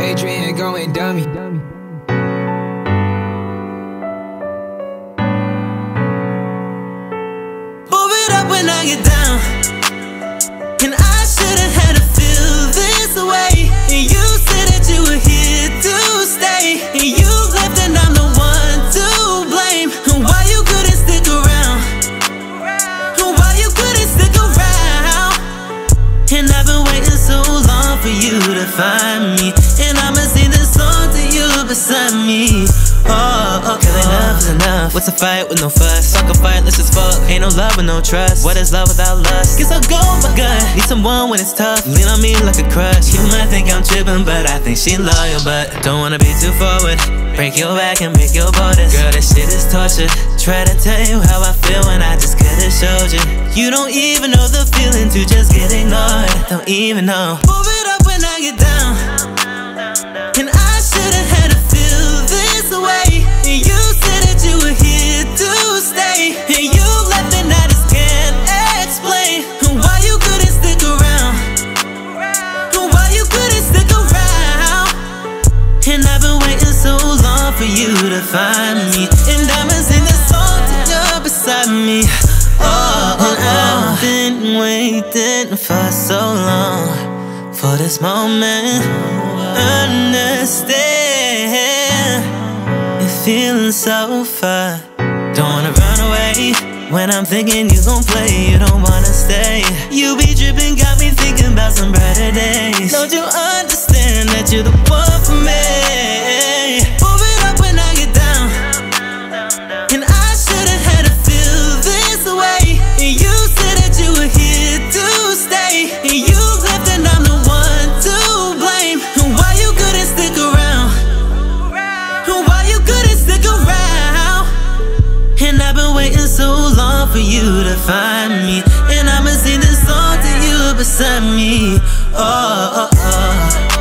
Adrian going dummy. Move it up when I get down, and I shouldn't have to feel this way. And you said that you were here to stay, and you left and I'm the one to blame. And why you couldn't stick around, and why you couldn't stick around. And I've been waiting so long for you to find me, and I'ma sing this song to you beside me. Cause enough is enough. What's a fight with no fuss? Fuck a fight, let's just fuck. Ain't no love with no trust. What is love without lust? Guess I'll go with my gut. Need someone when it's tough. Lean on me like a crush. You might think I'm tripping, but I think she loyal. But don't wanna be too forward. Break your back and break your borders. Girl, this shit is torture. Try to tell you how I feel when I just could've showed you. You don't even know the feeling to just get ignored. Don't even know. Move it up when I get down, and I shouldn't have to feel this way. And you said that you were here to stay, and you left and I just can't explain why you couldn't stick around, why you couldn't stick around. And I've been waiting so long for you to find me, and I'ma sing this song to you beside me. And I've been waiting for so long for this moment. Understand, you're feeling so far. Don't wanna run away when I'm thinking you gon' play. You don't wanna stay. You be dripping, got me thinking about some brighter days. Don't you understand that you're the one for me? Move it up when I get down, and I shouldn't have to feel this way. And you said that you were here to stay, and you left and I'm the one to blame. And why you couldn't stick around, and why you couldn't stick around. And I've been waiting so long for you to find me, and I'ma sing this song to you beside me. Oh, oh, oh.